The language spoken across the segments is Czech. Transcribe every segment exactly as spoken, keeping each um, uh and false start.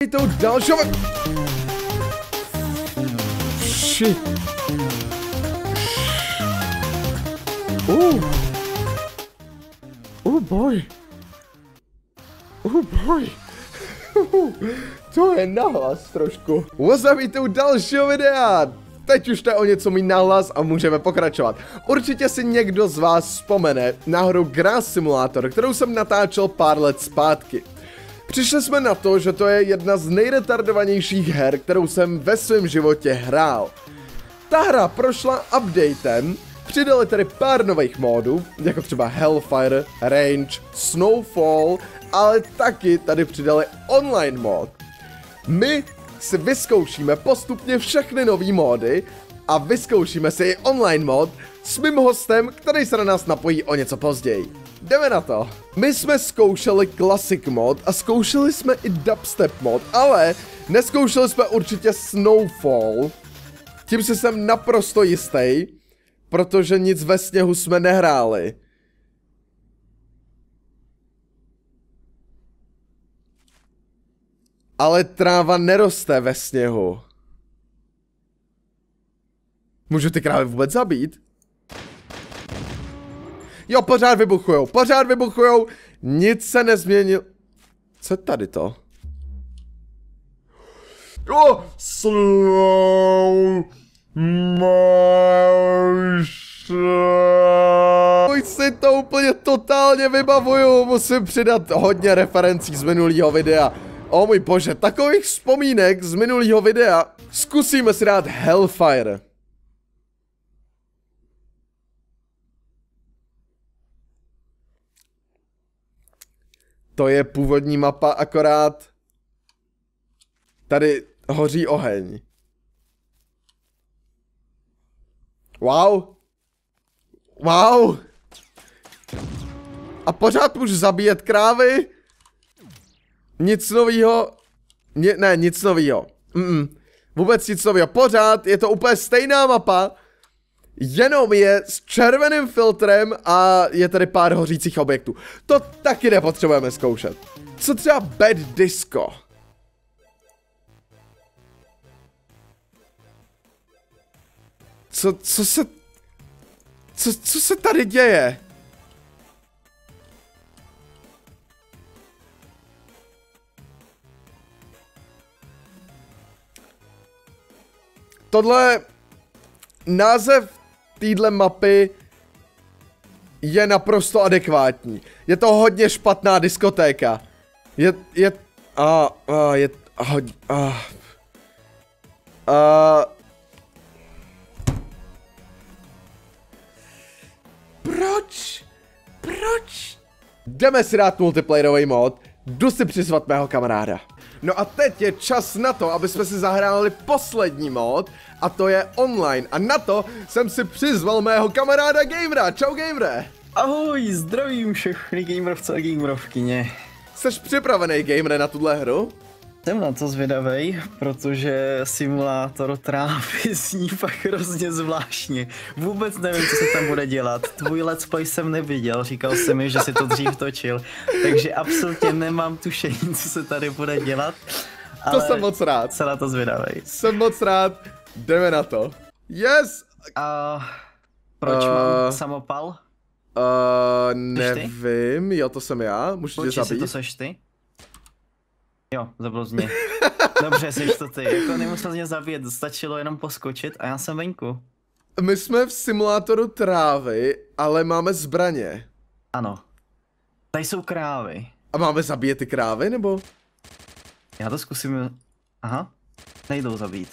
To další... Shit. Uh. Oh boy. Oh boy. To je nahlas trošku. Uzavřete u dalšího videa. Teď už to je o něco mít nahlas a můžeme pokračovat. Určitě si někdo z vás vzpomene na hru Grass Simulator, kterou jsem natáčel pár let zpátky. Přišli jsme na to, že to je jedna z nejretardovanějších her, kterou jsem ve svém životě hrál. Ta hra prošla updatem, přidali tady pár nových módů, jako třeba Hellfire, Range, Snowfall, ale taky tady přidali online mod. My si vyzkoušíme postupně všechny nový módy a vyzkoušíme si i online mod s mým hostem, který se na nás napojí o něco později. Jdeme na to. My jsme zkoušeli Classic mod a zkoušeli jsme i Dubstep mod, ale neskoušeli jsme určitě Snowfall. Tím si jsem naprosto jistý, protože nic ve sněhu jsme nehráli. Ale tráva neroste ve sněhu. Můžu ty krávy vůbec zabít? Jo, pořád vybuchujou, pořád vybuchujou. Nic se nezměnil. Co je tady to? Oh, slow motion. Už si to úplně totálně vybavuju. Musím přidat hodně referencí z minulého videa. O můj bože, takových vzpomínek z minulého videa. Zkusíme si dát Hellfire. To je původní mapa, akorát tady hoří oheň. Wow. Wow. A pořád můžu zabíjet krávy. Nic novýho. Ně, ne, nic novýho. Mm -mm. Vůbec nic novýho. Pořád je to úplně stejná mapa. Jenom je s červeným filtrem a je tady pár hořících objektů. To taky nepotřebujeme zkoušet. Co třeba Bad Disco? Co, co se... Co, co se tady děje? Tohle... Název téhle mapy je naprosto adekvátní. Je to hodně špatná diskotéka. Je... je... A... a je... A... a... a proč? Proč? Jdeme si dát multiplayerový mod. Jdu si přizvat mého kamaráda. No a teď je čas na to, aby jsme si zahráli poslední mod, a to je online. A na to jsem si přizval mého kamaráda Gamera. Čau Gamere. Ahoj, zdravím všechny gamerovce a gamerovkyně. Jseš připravený, Gamere, na tuhle hru? Jsem na to zvědavej, protože simulátor trávy zní fakt hrozně zvláštně. Vůbec nevím, co se tam bude dělat. Tvůj let's play jsem neviděl, říkal jsi mi, že si to dřív točil. Takže absolutně nemám tušení, co se tady bude dělat. To jsem moc rád. Jsem na to zvědavej. Jsem moc rád, jdeme na to. Yes! A proč uh, mám samopal? Uh, nevím, jo, to jsem já, můžu tě zabít. Si to seš ty? Jo, zabil mě. Dobře, jsi to ty, jako nemusel mě zabít, stačilo jenom poskočit a já jsem venku. My jsme v simulátoru trávy, ale máme zbraně. Ano. Tady jsou krávy. A máme zabíjet ty krávy, nebo? Já to zkusím, aha, nejdou zabít.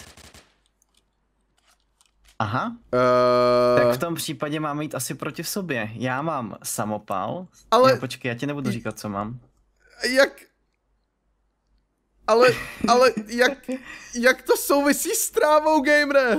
Aha, uh... tak v tom případě máme jít asi proti sobě. Já mám samopal, ale... No, počkej, já ti nebudu říkat, co mám. Jak... Ale, ale, jak, jak to souvisí s trávou, Gamere?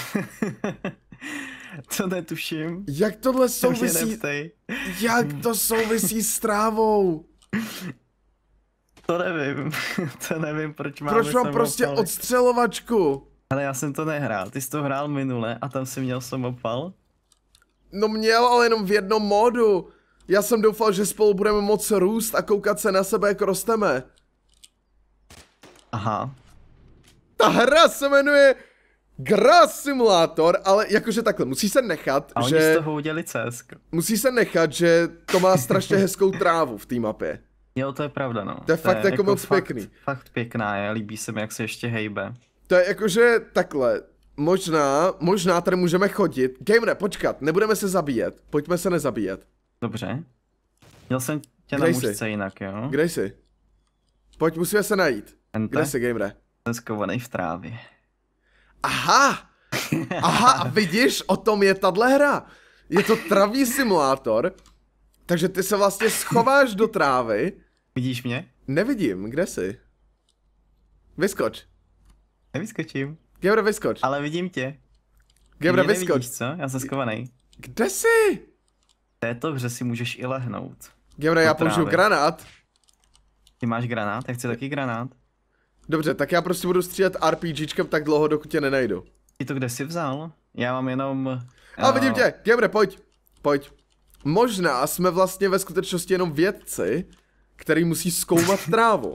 To netuším. Jak tohle souvisí? Jak to souvisí s trávou? To nevím, to nevím, proč máme Proč mám prostě odstřelovačku? Ale já jsem to nehrál, ty jsi to hrál minule a tam jsi měl samopal? No měl, ale jenom v jednom módu. Já jsem doufal, že spolu budeme moc růst a koukat se na sebe, jak rosteme. Aha. Ta hra se jmenuje Grass Simulator, ale jakože takhle, musí se nechat, A oni že... z toho udělali C S. Musí se nechat, že to má strašně hezkou trávu v té mapě. Jo, to je pravda, no. To je fakt jako moc fakt, pěkný. Fakt pěkná je, líbí se mi, jak se ještě hejbe. To je jakože takhle, možná, možná tady můžeme chodit. Gamere, počkat, nebudeme se zabíjet, pojďme se nezabíjet. Dobře. Měl jsem tě Kde na jsi? mužce jinak, jo? Kde jsi? Pojď, musíme se najít. Ente? Kde jsi, Gamere? Jsem skovaný v trávě. Aha! Aha, a vidíš, o tom je tahle hra. Je to travní simulátor, takže ty se vlastně schováš do trávy. Vidíš mě? Nevidím, kde jsi? Vyskoč. Nevyskočím. Gamere, vyskoč. Ale vidím tě. Gamere, Mě vyskoč. nevidíš, co? Já jsem skovaný. Kde jsi? V této hře si můžeš i lehnout. Gamere, já Do použiju trávy. granát. Ty máš granát? Já chci taky granát. Dobře, tak já prostě budu střílet RPGčkem tak dlouho, dokud tě nenajdu. Ty to kde jsi vzal? Já mám jenom... A eh, vidím tě, Gamere, pojď. Pojď. Možná jsme vlastně ve skutečnosti jenom vědci, který musí zkoumat trávu.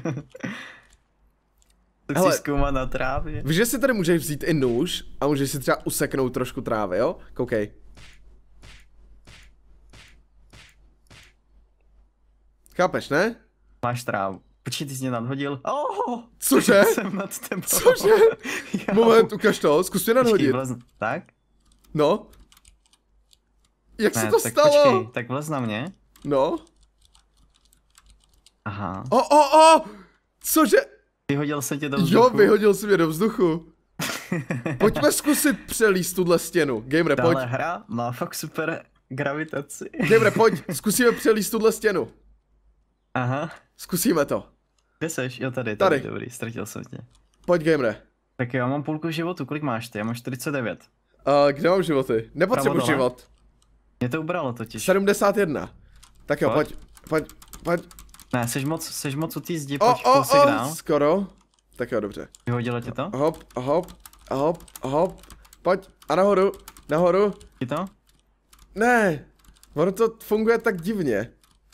To Hele. chci zkoumat na trávě. Víš, že si tady můžeš vzít i nůž a můžeš si třeba useknout trošku trávy, jo? Koukej. Chápeš, ne? Máš trávu. Počkej, ty jsi mě nadhodil. Oh, Cože? jsem nad tebou. Cože? Jo. Moment, ukaž to, zkus mě Počkej, nadhodit. vlez... Tak? No. Jak se Ne, to tak stalo? počkej, tak vlez na mě. No. Aha. O, o, o! Cože? Vyhodil jsem tě do vzduchu. Jo, vyhodil jsi mě do vzduchu. Pojďme zkusit přelíst tuhle stěnu. Gamere, pojď. Tahle hra má fakt super gravitaci. Gamere, pojď, zkusíme přelíst tuhle stěnu. Aha. Zkusíme to. Kde seš? Jo, tady, Tady. tady, dobrý, ztratil jsem tě. Pojď, Gamere. Tak jo, já mám půlku životu, kolik máš ty? Já mám čtyřicet devět. Uh, kde mám životy? Nepotřebuji Pravo dole. život. Mě to ubralo totiž. sedmdesát jedna. Tak jo, Pojď. pojď, pojď, pojď. Ne, seš moc, seš moc u té zdi, O, pojď o, kousek o, dál. skoro. Tak jo, dobře. Vyhodilo ti to? Hop, hop, hop, hop. Pojď, a nahoru, nahoru. Ti to? Ne, ono to funguje tak divně.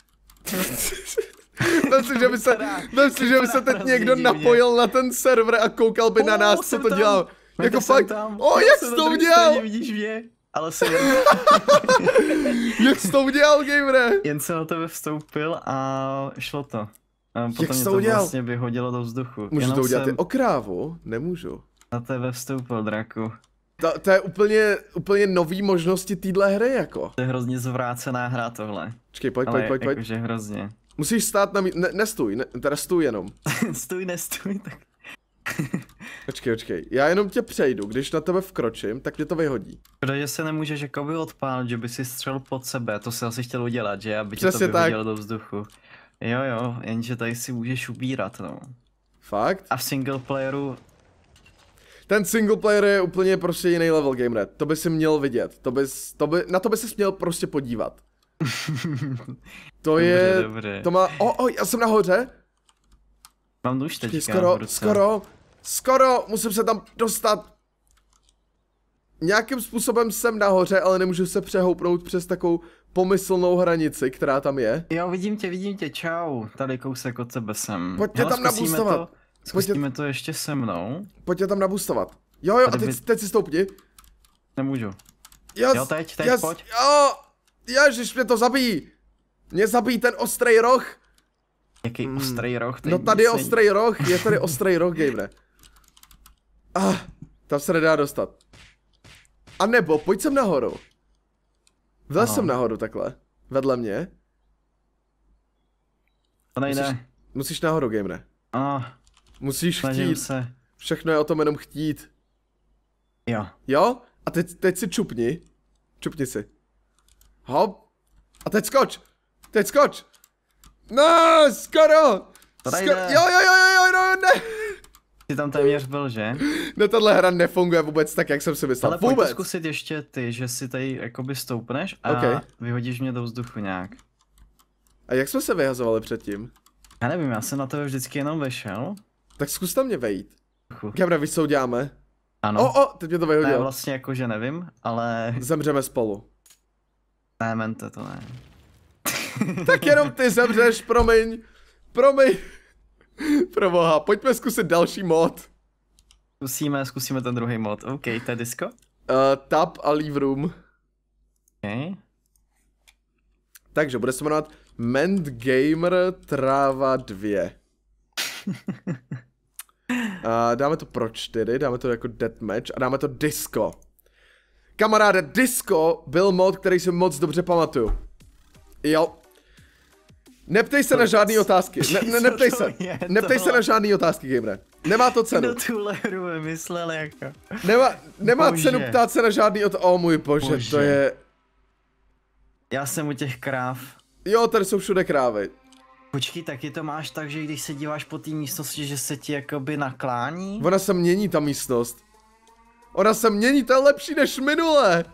Vem si, že by se, vem si, že by se teď hrozně někdo divně. napojil na ten server a koukal by na O, nás, co jsem to tam. dělá. Mate, Jako jsem fakt, tam. o, Já jak jsem jsi na to druhé udělal? straně, vidíš mě? Ale jsem Jak jsi to udělal, Gamere? jen jsem do tebe vstoupil a šlo to. A potom jsi mě to to udělal? vlastně vyhodilo do vzduchu. Můžu Jenom to udělat i jsem o krávu? Nemůžu. na tebe vstoupil, draku. To, to je úplně, úplně nový možnosti téhle hry, jako. To je hrozně zvrácená hra tohle. Počkej, pojď, Ale pojď, pojď, pojď. jakože hrozně. Musíš stát na mí... Ne, nestůj, ne, teda stůj jenom. Stůj, nestůj, tak. Počkej, počkej. Já jenom tě přejdu, když na tebe vkročím, tak mě to vyhodí. Protože se nemůžeš jakoby odpálit, že by si střel pod sebe, to si asi chtěl udělat, že? Aby tě Přesně to tak. vyhodilo do vzduchu. Jo jo, jenže tady si můžeš ubírat, no. Fakt? A v single playeru, Ten single player je úplně prostě jiný level, Gamere. To by si měl vidět. To bys, to by, na to by si měl prostě podívat. To dobře, je... dobře. To má... O, o, já jsem nahoře. Mám nůž Počkej, teďka v skoro, ruce. skoro, skoro, musím se tam dostat. Nějakým způsobem jsem nahoře, ale nemůžu se přehoupnout přes takovou pomyslnou hranici, která tam je. Jo, vidím tě, vidím tě, čau. Tady kousek od tebe jsem. Pojďte Hele, tam zkusíme nabustovat. to, zkusíme to ještě se mnou. Pojďte tam nabustovat. Jo, jo, a Tady teď, by- teď si stoupni. Nemůžu. Jas, Jo, teď, teď, jas, pojď. Jo, ježiš, mě to zabíjí. Mě zabíjí ten ostrý roh. Jaký Hmm. ostrý roh. No tady je nic není. ostrý roh, je tady ostrý roh, Gamere. Ah, tam se nedá dostat. A nebo, pojď sem nahoru. Vlez Ano. sem nahoru takhle, vedle mě. To nejde. Musíš- Musíš nahoru, Gamere. Ah, Musíš snažím chtít. se. Všechno je o tom jenom chtít. Jo. Jo? A teď, teď si čupni. Čupni si. Hop. A teď skoč. Teď skoč. No, skoro. To Skoro. nejde. Jo, jo, jo, jo, jo, no, ne. Ty tam téměř byl, že? No, tahle hra nefunguje vůbec tak, jak jsem si myslel. Ale pojď to Vůbec. zkusit ještě ty, že si tady jakoby stoupneš a Ok. vyhodíš mě do vzduchu nějak. A jak jsme se vyhazovali předtím? Já nevím, já jsem na tebe vždycky jenom vešel. Tak zkus tam mě vejít. Vzduchu. Gamera, víš, co uděláme? Ano. O, o, teď mě to Ne, vyhodil. vlastně jakože nevím, ale Zemřeme spolu. ne, mente to ne. Tak jenom ty zemřeš, promiň. Promiň. Proboha, pojďme zkusit další mod. Zkusíme, zkusíme ten druhý mod. OK, to je disco? Uh, tab a leave room. OK. Takže bude se jmenovat Ment Gamer Tráva dva. Uh, dáme to pro čtyři, dáme to jako deathmatch a dáme to disco. Kamaráde, disco byl mod, který si moc dobře pamatuju. Jo. Neptej se to na žádný otázky. Ne, ne, neptej se. Neptej se na žádný otázky, gamere. Nemá to cenu. Kdo tuhle hru vymyslel jako? Nemá, nemá Bože. cenu ptát se na žádný otázky. O můj bože, bože, to je... Já jsem u těch kráv. Jo, tady jsou všude krávy. Počkej, taky to máš tak, že když se díváš po té místnosti, že se ti jakoby naklání? Ona se mění, ta místnost. Ona se mění, to je lepší než minule.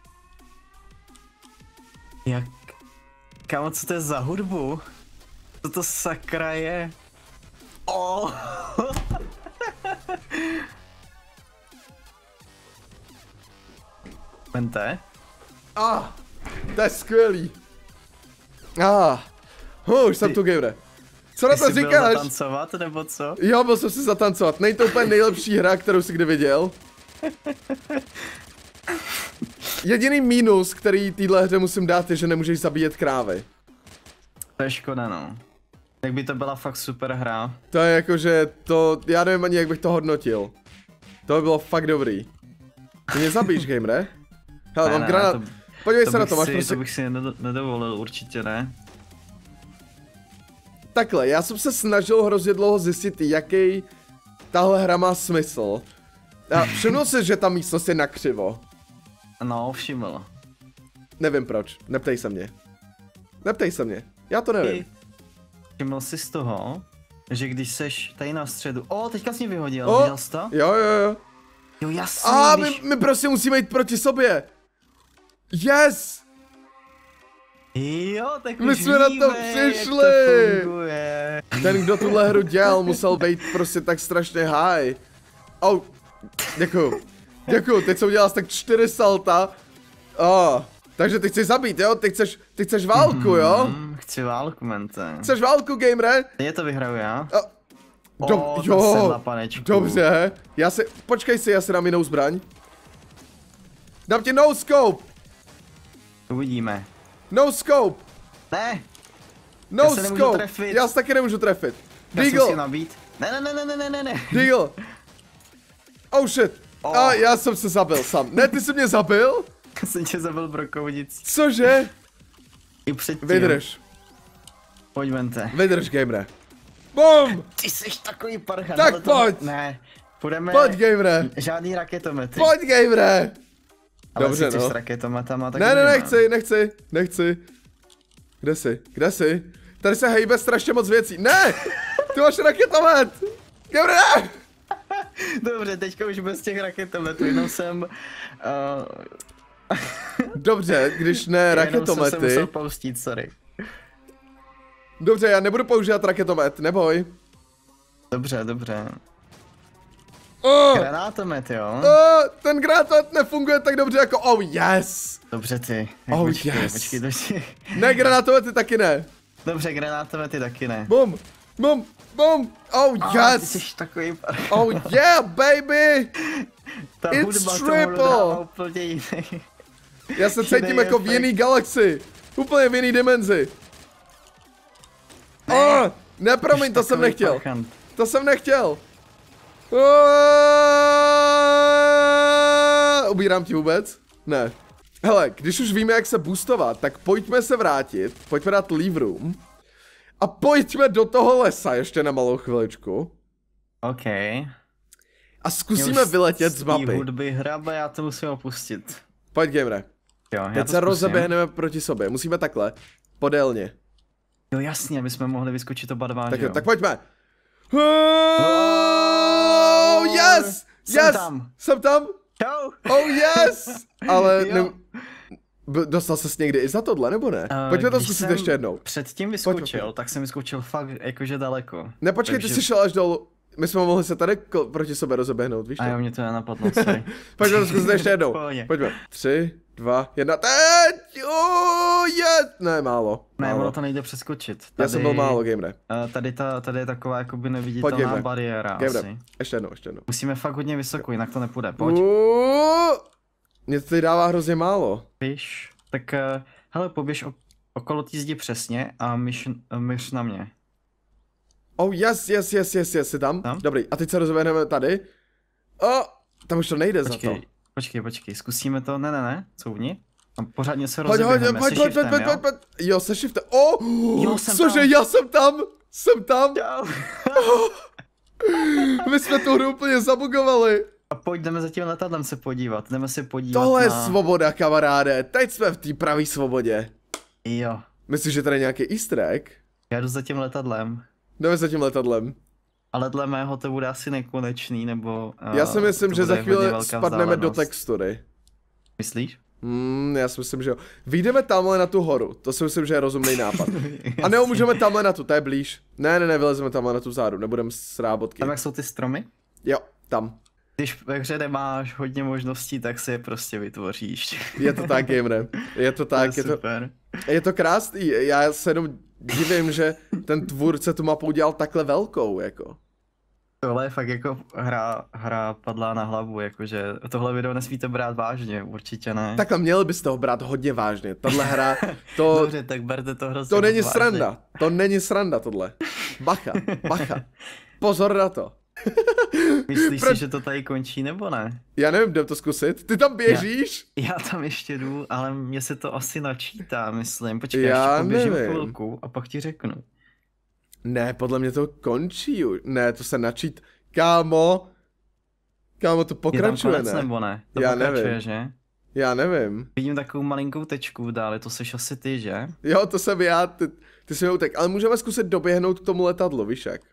Jak? Kámo, co to je za hudbu? Co to sakra je? Oh. Vente? Ah, to je skvělý. Ah, oh, už jsem Ty- tu, gamere. Co na Ty to jsi byl říkáš? zatancovat, nebo co? Jo, byl jsem si zatancovat. Není to úplně nejlepší hra, kterou jsi kdy viděl. Jediný mínus, který téhle hře musím dát, je, že nemůžeš zabíjet krávy. To je škoda, no. Jak by to byla fakt super hra. To je jako, že to, já nevím ani, jak bych to hodnotil. To by bylo fakt dobrý. Ty mě zabíš, gamere? Hele, mám granát. To, Podívej to se na bych to, máš si, prostě... To bych si nedo- nedovolil, určitě ne. Takhle, já jsem se snažil hrozně dlouho zjistit, jaký tahle hra má smysl. A všimnul jsi, že ta místnost je nakřivo. No, všiml. Nevím proč, neptej se mě. Neptej se mě, já to nevím. Všiml jsi z toho, že když seš tady na středu... O, teďka jsi mě vyhodil, O, viděl jsi to? Jo, jo, jo. Jo, jasně, A když... my, my prostě musíme jít proti sobě. Yes! Jo, tak My už jsme na to víme, přišli. Jak to funguje. Ten, kdo tuhle hru dělal, musel být prostě tak strašně high. Oh, děkuju. Děkuju, teď jsem udělal tak čtyři salta. Oh, takže ty chceš zabít, jo? Ty chceš, ty chceš válku, jo? Mm, chci válku, mente. Chceš válku, gamere? Je to vyhraju já? Oh, do, O, jo, to jsem na panečku. dobře. Já si, počkej si, já si dám jinou zbraň. Dám ti no scope. Uvidíme. No scope. Ne, No Já se nemůžu scope. trefit. Já se taky nemůžu trefit. já si musím Deagle. nabít. Ne, ne, ne, ne, ne, ne, ne. Deagle. Oh shit. Oh. A já jsem se zabil sám. Ne, ty jsi mě zabil? Já jsem tě zabil brokovnic. Cože? I předtím. Vydrž. Pojď, mente. Vydrž, gamere. Bum! Ty jsi takový parchan. Tak ale to... pojď. Ne, půjdeme... Pojď, gamere. Žádný raketomety. Pojď, gamere. Ale Dobře, jestli chceš no. s raketometama, tak Ne, ne, můžeme. nechci, nechci, nechci. Kde jsi? Kde jsi? Tady se hejbe strašně moc věcí. Ne! Ty máš raketomet! Gamere, ne! Dobře, teďka už bez těch raketometů, jenom jsem... Uh... Dobře, když ne Jenom jsem se raketomety. musel poustit, sorry. Dobře, já nebudu používat raketomet, neboj. Dobře, dobře. Oh, Granátomet, jo? oh, ten granátomet nefunguje tak dobře jako oh yes. Dobře ty. Oh, počkej, yes. počkej, počkej. Ne, granátomety taky ne. Dobře, granátomety taky ne. Bum, bum, bum. Oh Ah, ty yes. jsi takový par... Oh yeah, baby. Ta it's hudba tomu triple. dodává úplně jiný. Já se cítím Jiný jako v efekt. jiný galaxii. Úplně v jiný dimenzi. Ne. Oh, ne, promiň, Jsi to jsem takový nechtěl. parchant. To jsem nechtěl. Ubírám ti vůbec? Ne. Hele, když už víme, jak se boostovat, tak pojďme se vrátit, pojďme dát leave room a pojďme do toho lesa ještě na malou chviličku OK. a zkusíme vyletět z té mapy. hudby hrabe, já to musím opustit. Pojď, gamere. Jo, já Teď to se zkusím. rozeběhneme proti sobě, musíme takhle, podélně. Jo, jasně, my jsme mohli vyskočit oba dva, Tak, že jo? tak pojďme. Oh, yes! Jsem Yes! tam. Jsem tam? Čau! Oh yes! Ale Jo. ne... B- Dostal ses někdy i za tohle, nebo ne? Eh, Pojďme to když zkusit jsem ještě jednou. Předtím Pojďme, vyskočil, pojďme. tak jsem vyskočil fakt jakože daleko. Ne, počkej, ty Takže- jsi šel až dolů. My jsme mohli se tady ko- proti sobě rozeběhnout, víš A to? jo, mě to nenapadlo, sorry. Pojďme to zkusit ještě jednou. Pohodě. Pojďme. Tři, dva, jedna, teď! Oh, je! Ne, málo. Ne, málo. ono to nejde přeskočit. Tady, Já jsem byl málo, Gamere. Tady, ta, tady je taková jakoby neviditelná bariéra Gamere. asi. Ještě jednou, ještě jednou. Musíme fakt hodně vysoko, jinak to nepůjde, pojď. Uh, Mně to tady dává hrozně málo. Běž, tak uh, hele, poběž okolo té zdi přesně a myš, myš na mě. Oh, yes, yes, yes, yes, yes, jsi tam? tam? Dobrý, a teď se rozvedeme tady. Oh, tam už to nejde počkej, za to. Počkej, počkej, zkusíme to, ne, ne, ne, couvni. A pořádně se Pojď, pojď, rozeběhneme, pojď, se pojď, shiftem, pojď, pojď, pojď, jo, se shiftem. Oh, jo, jsem cože, tam. já jsem tam, jsem tam. Čau. My jsme tu hru úplně zabugovali. A pojď, jdeme za tím letadlem se podívat, jdeme se podívat Tohle je na... svoboda, kamaráde, teď jsme v té pravé svobodě. Jo. Myslíš, že tady je nějaký easter egg? Já jdu za tím letadlem. Jdeme za tím letadlem. Ale dle mého to bude asi nekonečný, nebo... Uh, Já si myslím, že za chvíli spadneme do vzdálenost. textury. Myslíš? Hmm, já si myslím, že jo. Vyjdeme tamhle na tu horu, to si myslím, že je rozumný nápad. A nebo můžeme tamhle na tu, to je blíž. Ne, ne, ne, vylezeme tamhle na tu zádu, nebudeme srábotky. Tam jak jsou ty stromy? Jo, tam. Když ve hře nemáš hodně možností, tak si je prostě vytvoříš. Je to tak, Gamere. Je to tak, To je je to, super. je to krásný. Já se jenom divím, že ten tvůrce tu mapu udělal takhle velkou, jako. Tohle je fakt jako hra, hra padlá na hlavu, jakože tohle video nesmíte brát vážně, určitě ne. Takhle měli byste ho brát hodně vážně. Tahle hra, to... Dobře, tak berte to hrozně To není vážně. sranda. To není sranda tohle. Bacha, bacha. Pozor na to. Myslíš Pro... si, že to tady končí, nebo ne? Já nevím, jdem to zkusit. Ty tam běžíš? Já, já tam ještě jdu, ale mně se to asi načítá, myslím. Počkej, Já ještě poběžím nevím. chvilku a pak ti řeknu. Ne, podle mě to končí už. Ne, to se načít. Kámo. Kámo, to Je tam pokračuje, konec, ne? nebo ne? To Já pokračuje, nevím. že? Já nevím. Vidím takovou malinkou tečku dále, to seš asi ty, že? Jo, to jsem já, ty, ty jsi mi utek. Ale můžeme zkusit doběhnout k tomu letadlu, víš jak?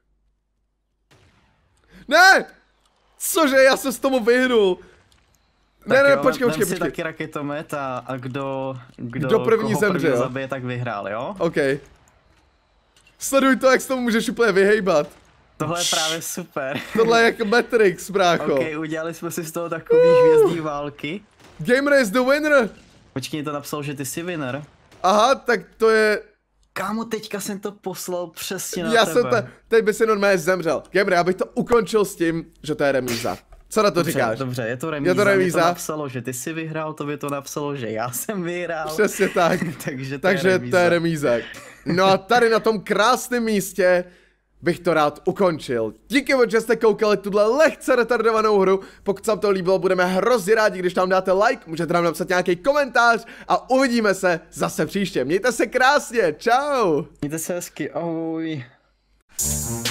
Ne! Cože, já se z tomu vyhnul. Ne, Tak ne, jo, počkej, vem počkej, si počkej. taky raketomet a, a kdo, kdo, Kdo první koho zemře, prvního jo? zabije, tak vyhrál, jo? OK. Sleduj to, jak s tomu můžeš úplně vyhejbat. Tohle je právě super. Tohle je jako Matrix, brácho. OK, udělali jsme si z toho takový hvězdní války. Gamer is the winner. Počkej, to napsal, že ty jsi winner. Aha, tak to je... Kámo, teďka jsem to poslal přesně na Já tebe. jsem te, teď by si normálně zemřel. Gamer, já bych to ukončil s tím, že to je remíza. Co na to Dobře, říkáš? dobře, je to remíza. Je to remíza. Mě to napsalo, že ty jsi vyhrál, to by to napsalo, že já jsem vyhrál. Přesně tak. Takže to Takže je remíza. to je remíza. No a tady na tom krásném místě bych to rád ukončil. Díky moc, že jste koukali tuhle lehce retardovanou hru. Pokud se vám to líbilo, budeme hrozně rádi, když tam dáte like, můžete nám napsat nějaký komentář a uvidíme se zase příště. Mějte se krásně, čau! Mějte se hezky, ahoj.